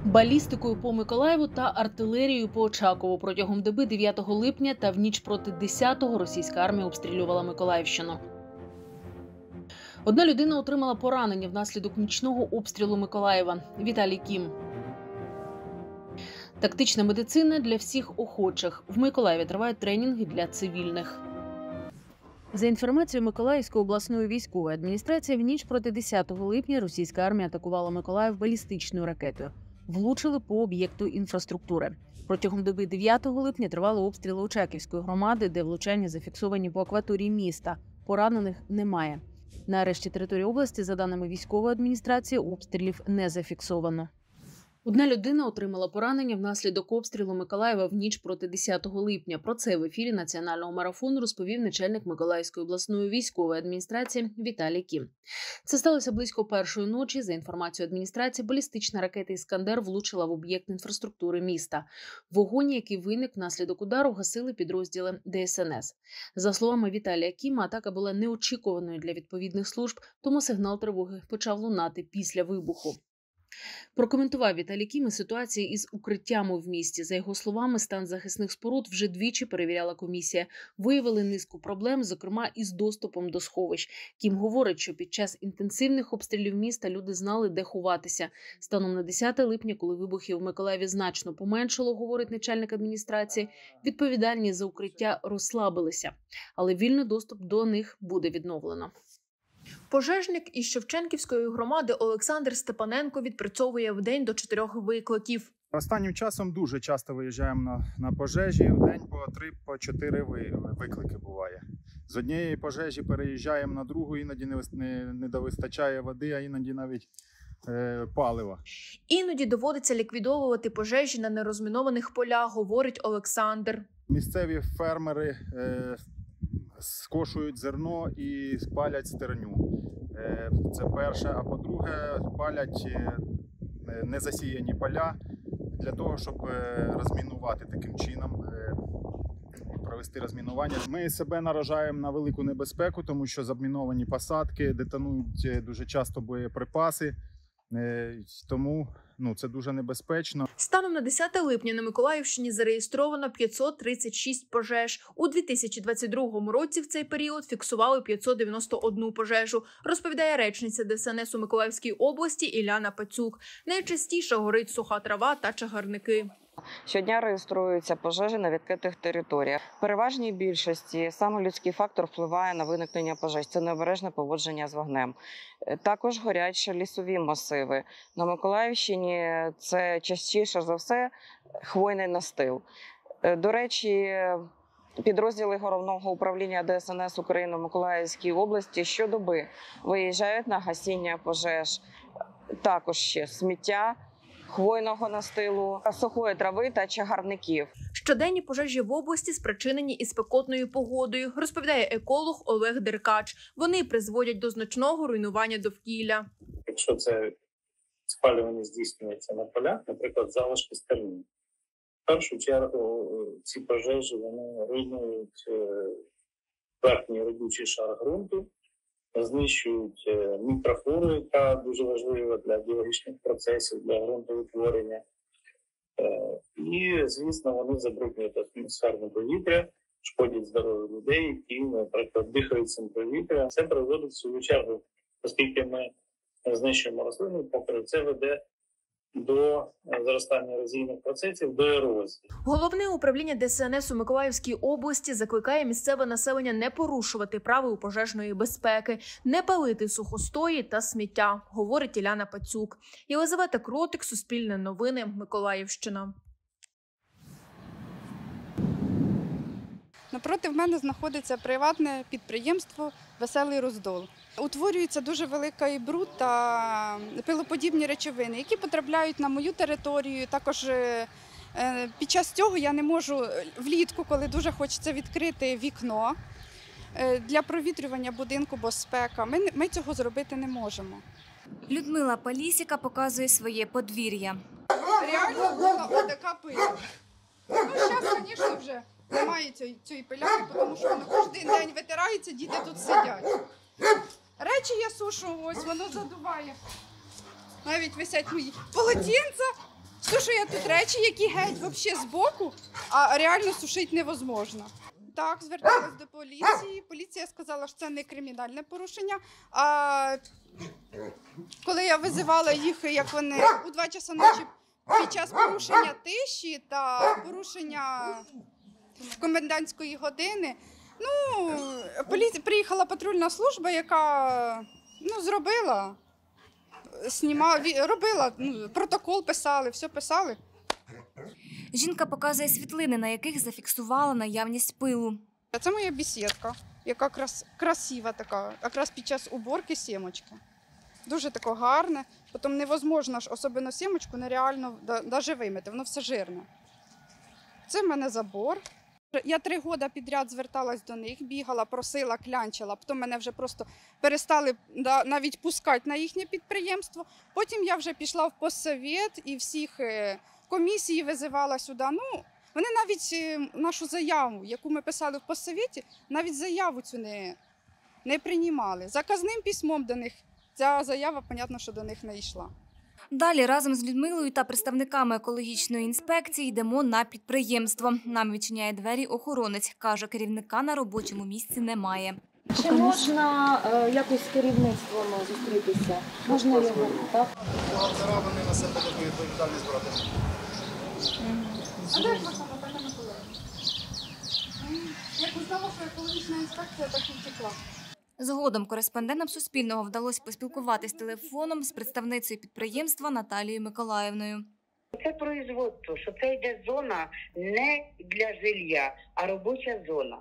Балістикою по Миколаєву та артилерією по Очакову. Протягом доби 9 липня та в ніч проти 10-го російська армія обстрілювала Миколаївщину. Одна людина отримала поранення внаслідок нічного обстрілу Миколаєва. Віталій Кім. Тактична медицина для всіх охочих. В Миколаєві тривають тренінги для цивільних. За інформацією Миколаївської обласної військової адміністрації, в ніч проти 10 липня російська армія атакувала Миколаїв балістичною ракетою. Влучили по об'єкту інфраструктури. Протягом доби 9 липня тривали обстріли Очаківської громади, де влучання зафіксовані по акваторії міста. Поранених немає. На решті території області, за даними військової адміністрації, обстрілів не зафіксовано. Одна людина отримала поранення внаслідок обстрілу Миколаєва в ніч проти 10 липня. Про це в ефірі національного марафону розповів начальник Миколаївської обласної військової адміністрації Віталій Кім. Це сталося близько першої ночі. За інформацією адміністрації, балістична ракета «Іскандер» влучила в об'єкт інфраструктури міста. Вогонь, який виник внаслідок удару, гасили підрозділи ДСНС. За словами Віталія Кіма, атака була неочікуваною для відповідних служб, тому сигнал тривоги почав лунати після вибуху. Прокоментував Віталій Кім ситуацію із укриттями в місті. За його словами, стан захисних споруд вже двічі перевіряла комісія. Виявили низку проблем, зокрема із доступом до сховищ. Кім говорить, що під час інтенсивних обстрілів міста люди знали, де ховатися. Станом на 10 липня, коли вибухів в Миколаєві значно поменшало, говорить начальник адміністрації, відповідальні за укриття розслабилися. Але вільний доступ до них буде відновлено. Пожежник із Шевченківської громади Олександр Степаненко відпрацьовує в день до 4 викликів. Останнім часом дуже часто виїжджаємо на пожежі. В день по 3-4 виклики буває. З однієї пожежі переїжджаємо на другу, іноді не довистачає води, а іноді навіть палива. Іноді доводиться ліквідовувати пожежі на нерозмінованих полях, говорить Олександр. Місцеві фермери скошують зерно і палять стерню. Це перше. А по-друге, палять незасіяні поля для того, щоб розмінувати таким чином, провести розмінування. Ми себе наражаємо на велику небезпеку, тому що заміновані посадки, детонують дуже часто боєприпаси. Тому це дуже небезпечно. Станом на 10 липня на Миколаївщині зареєстровано 536 пожеж. У 2022 році в цей період фіксували 591 пожежу, розповідає речниця ДСНС у Миколаївській області Іляна Пацюк. Найчастіше горить суха трава та чагарники. Щодня реєструються пожежі на відкритих територіях. В переважній більшості саме людський фактор впливає на виникнення пожеж. Це необережне поводження з вогнем. Також горять ще лісові масиви. На Миколаївщині це частіше за все хвойний настил. До речі, підрозділи Головного управління ДСНС України в Миколаївській області щодоби виїжджають на гасіння пожеж. Також ще сміття, хвойного настилу, сухої трави та чагарників. Щоденні пожежі в області спричинені і спекотною погодою, розповідає еколог Олег Деркач. Вони призводять до значного руйнування довкілля. Якщо це спалювання здійснюється на полях, наприклад, залишки стерні, в першу чергу ці пожежі вони руйнують верхній родючий шар ґрунту, знищують мікрофлору, яка дуже важлива для біологічних процесів, для ґрунтоутворення. І, звісно, вони забруднюють атмосферне повітря, шкодять здоров'ю людей, які, наприклад, дихають цим повітрям. Це приводить в свою чергу, оскільки ми знищуємо рослинний покрив, це веде до зростання ерозійних процесів, до ерозії. Головне управління ДСНС у Миколаївській області закликає місцеве населення не порушувати правил пожежної безпеки, не палити сухостої та сміття, говорить Іляна Пацюк. Єлизавета Кротик, Суспільне новини, Миколаївщина. Напроти мене знаходиться приватне підприємство «Веселий Роздол». Утворюється дуже великий бруд та пилоподібні речовини, які потрапляють на мою територію. Також під час цього я не можу влітку, коли дуже хочеться відкрити вікно для провітрювання будинку, бо спека. Ми цього зробити не можемо. Людмила Палісіка показує своє подвір'я. Реально була отака пиля. Зараз, звісно, вже немає цієї пиляки, тому що вона кожен день витирається, діти тут сидять. Речі я сушу, ось воно задуває. Навіть висять мої полотенця, Сушує тут речі, які геть взагалі збоку, а реально сушити невозможно. Так, зверталась до поліції. Поліція сказала, що це не кримінальне порушення. А коли я визивала їх, як вони у 2 часа ночі під час порушення тиші та порушення комендантської години, приїхала патрульна служба, яка зробила, робила, протокол писали, все писали. Жінка показує світлини, на яких зафіксувала наявність пилу. Це моя бесідка, яка красива така, якраз під час уборки сімочки. Дуже таке гарне, потім невозможно, особливо сімочку, нереально навіть вимити, воно все жирне. Це в мене забор. Я 3 роки підряд зверталась до них, бігала, просила, клянчила, потім мене вже просто перестали навіть пускати на їхнє підприємство. Потім я вже пішла в постсовєт і всіх комісії визивала сюди. Вони навіть нашу заяву, яку ми писали в постсовєті, навіть заяву цю не приймали. Заказним письмом до них ця заява, понятно, що до них не йшла. Далі разом з Людмилою та представниками екологічної інспекції йдемо на підприємство. Нам відчиняє двері охоронець. Каже, керівника на робочому місці немає. Чи можна якось з керівництвом зустрітися? Можна його, так? Бухгалтера, вони на себе таку відповідальність брати. А де ж ваша Наталя Миколаївна? Як узнала, що екологічна інспекція, так і втекла. Згодом кореспондентам Суспільного вдалося поспілкуватись телефоном з представницею підприємства Наталією Миколаївною. Це производство, що це йде зона не для жилья, а робоча зона.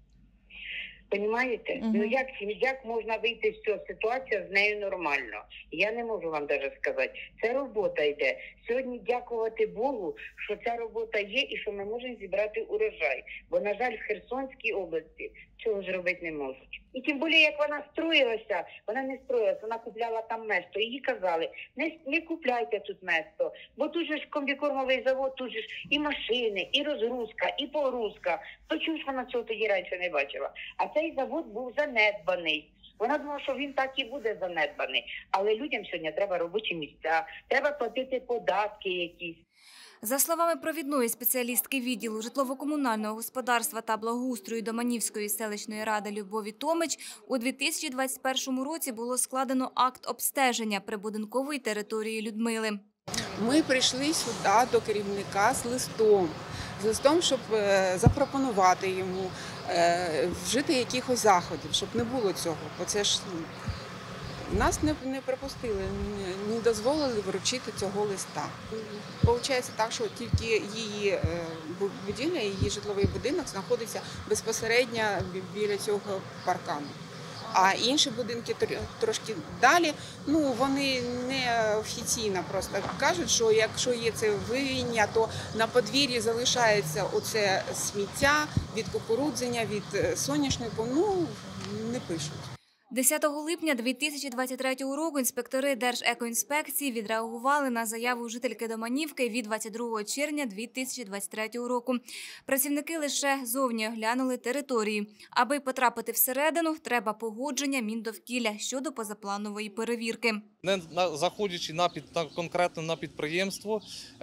Понімаєте? Як можна вийти з цього ситуації, з нею нормально? Я не можу вам навіть сказати. Це робота йде. Сьогодні дякувати Богу, що ця робота є і що ми можемо зібрати урожай. Бо, на жаль, в Херсонській області цього зробити не можуть. І тим більше, як вона строїлася, вона не строїлася, вона купляла там место. Їй казали, не купляйте тут место, бо тут же ж комбікормовий завод, тут же ж і машини, і розгрузка, і погрузка. То чому ж вона цього тоді раніше не бачила? А цей завод був занедбаний. Вона думала, що він так і буде занедбаний. Але людям сьогодні треба робочі місця, треба платити податки якісь. За словами провідної спеціалістки відділу житлово-комунального господарства та благоустрою Доманівської селищної ради Любові Томич, у 2021 році було складено акт обстеження прибудинкової території Людмили. Ми прийшли сюди до керівника з листом, щоб запропонувати йому вжити якихось заходів, щоб не було цього. Бо це ж нас не припустили, не дозволили вручити цього листа. Получається так, що тільки її будівля, її житловий будинок знаходиться безпосередньо біля цього паркану. А інші будинки трошки далі, вони не офіційно просто кажуть, що якщо є це вивіння, то на подвір'ї залишається оце сміття від кукурудзення, від соняшнику, не пишуть. 10 липня 2023 року інспектори Держекоінспекції відреагували на заяву жительки Доманівки від 22 червня 2023 року. Працівники лише зовні оглянули територію. Аби потрапити всередину, треба погодження Міндовкілля щодо позапланової перевірки. Не заходячи конкретно на підприємство,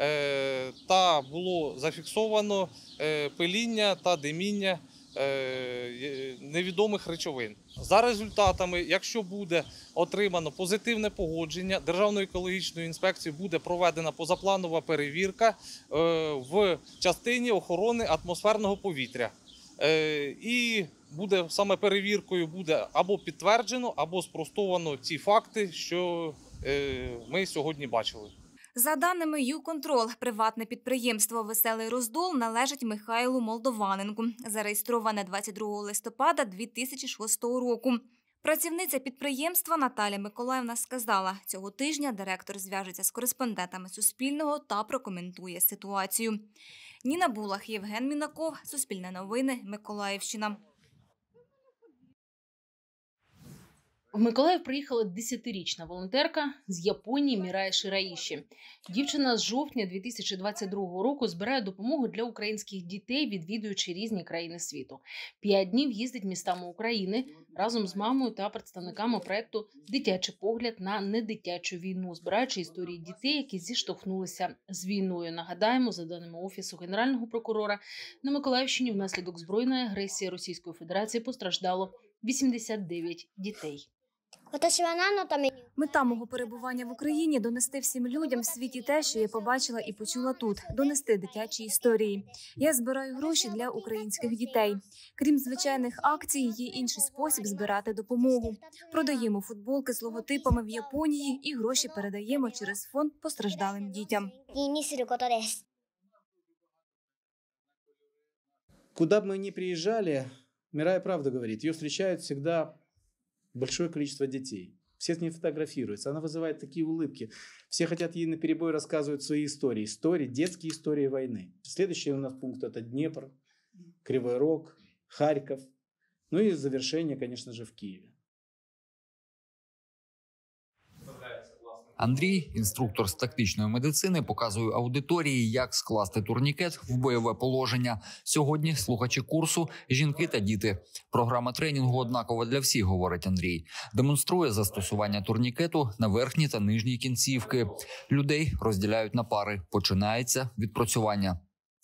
та було зафіксовано пиління та диміння невідомих речовин. За результатами, якщо буде отримано позитивне погодження, Державною екологічною інспекцією буде проведена позапланова перевірка в частині охорони атмосферного повітря. І саме перевіркою буде або підтверджено, або спростовано ті факти, що ми сьогодні бачили. За даними «Юконтрол», приватне підприємство «Веселий Роздол» належить Михайлу Молдованенку, зареєстроване 22 листопада 2006 року. Працівниця підприємства Наталя Миколаївна сказала, цього тижня директор зв'яжеться з кореспондентами Суспільного та прокоментує ситуацію. Ніна Булах, Євген Мінаков, Суспільне новини, Миколаївщина. В Миколаїв приїхала 10-річна волонтерка з Японії Мірай Шираїші. Дівчина з жовтня 2022 року збирає допомогу для українських дітей, відвідуючи різні країни світу. 5 днів їздить містами України разом з мамою та представниками проєкту «Дитячий погляд на недитячу війну», збираючи історії дітей, які зіштовхнулися з війною. Нагадаємо, за даними Офісу Генерального прокурора, на Миколаївщині внаслідок збройної агресії Російської Федерації постраждало 89 дітей. Мета мого перебування в Україні – донести всім людям в світі те, що я побачила і почула тут, донести дитячі історії. Я збираю гроші для українських дітей. Крім звичайних акцій, є інший спосіб збирати допомогу. Продаємо футболки з логотипами в Японії і гроші передаємо через фонд постраждалим дітям. Куда бы мы ни приезжали, Мирай правду говорит, ее встречают всегда большое количество детей. Все с ней фотографируются, она вызывает такие улыбки. Все хотят ей наперебой рассказывать свои истории, детские истории войны. Следующий у нас пункт – это Днепр, Кривой Рог, Харьков. Ну и завершение, конечно же, в Киеве. Андрій, інструктор з тактичної медицини, показує аудиторії, як скласти турнікет в бойове положення. Сьогодні слухачі курсу – жінки та діти. Програма тренінгу однакова для всіх, говорить Андрій. Демонструє застосування турнікету на верхні та нижні кінцівки. Людей розділяють на пари. Починається відпрацювання.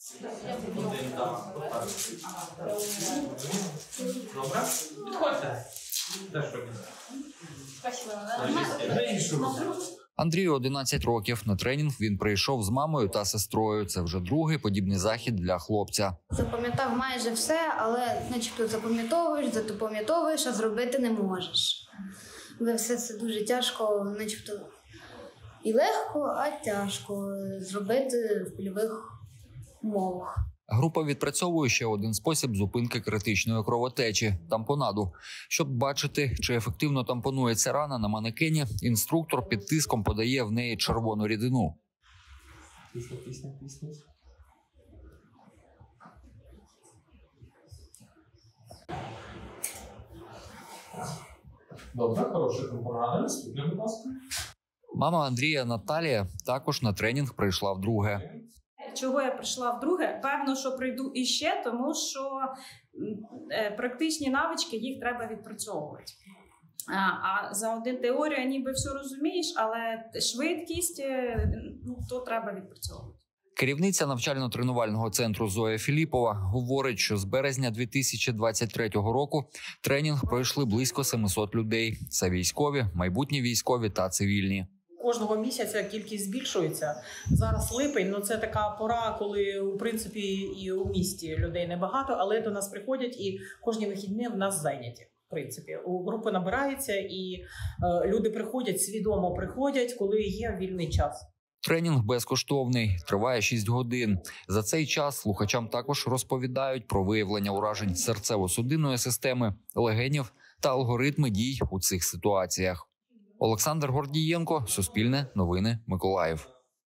Добре? Підходьте. Андрію 11 років. На тренінг він прийшов з мамою та сестрою. Це вже другий подібний захід для хлопця. Запам'ятав майже все, але начебто запам'ятовуєш, а зробити не можеш. Але все це дуже тяжко, начебто і легко, а тяжко зробити в польових умовах. Група відпрацьовує ще один спосіб зупинки критичної кровотечі – тампонаду. Щоб бачити, чи ефективно тампонується рана на манекені, інструктор під тиском подає в неї червону рідину. Добре, хороша тампонада. Наступне, будь ласка. Мама Андрія Наталія також на тренінг прийшла вдруге. Чого я прийшла вдруге? Певно, що прийду іще, тому що практичні навички, їх треба відпрацьовувати. А за один теорію ніби все розумієш, але швидкість, то треба відпрацьовувати. Керівниця навчально-тренувального центру Зоя Філіпова говорить, що з березня 2023 року тренінг пройшли близько 700 людей. Це військові, майбутні військові та цивільні. Кожного місяця кількість збільшується. Зараз липень, це така пора, коли, в принципі, і у місті людей небагато, але до нас приходять і кожні вихідні в нас зайняті. В принципі, у групи набирається і люди приходять, свідомо приходять, коли є вільний час. Тренінг безкоштовний, триває 6 годин. За цей час слухачам також розповідають про виявлення уражень серцево-судинної системи, легенів та алгоритми дій у цих ситуаціях. Олександр Гордієнко, Суспільне, Новини, Миколаїв.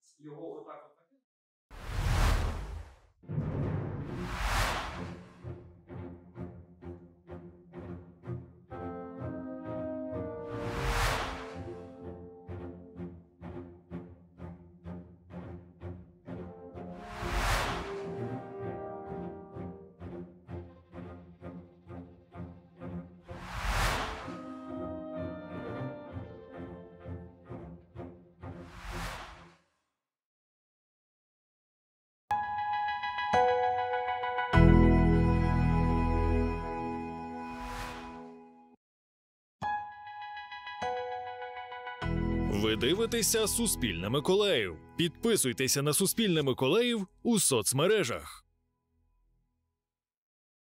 Ви дивитеся «Суспільне Миколаїв». Підписуйтеся на «Суспільне Миколаїв» у соцмережах.